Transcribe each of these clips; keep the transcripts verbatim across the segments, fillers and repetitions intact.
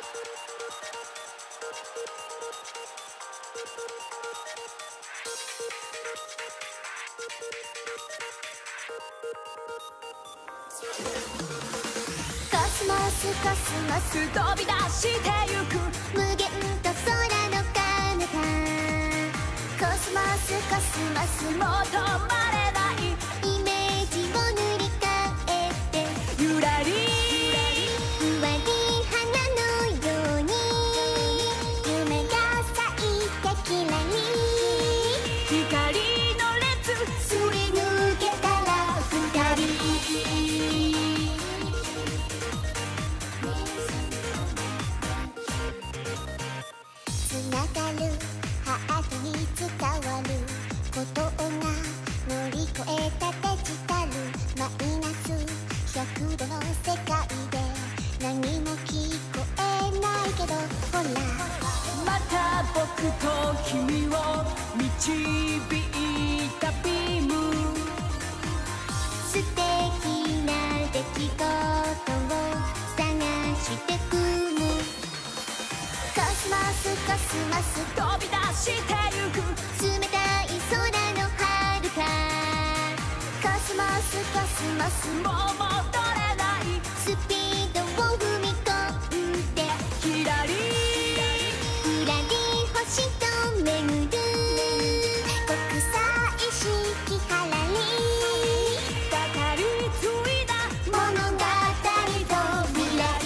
コスモスコスモス飛び出してゆく無限と空の彼方コスモスコスモスも止まれないイメージを塗り替えてゆらりふわり花のように夢が咲いてきらり光の列すり抜けたら二人つながるハートに伝わることが乗り越えたデジタルマイナスひゃくどの世界で何も聞こえないけどほらまた僕と君を導いたビーム素敵な出来事を探してくるコスモスコスモス飛び出してゆく冷たい空の遥かコスモスコスモスもう戻れないスピードを踏み込んでひらりふらり星と巡る国際式はらり語り継いだ物語と未来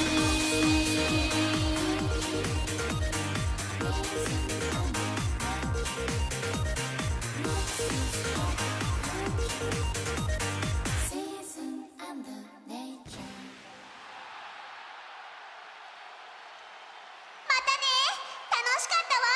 またね楽しかったわ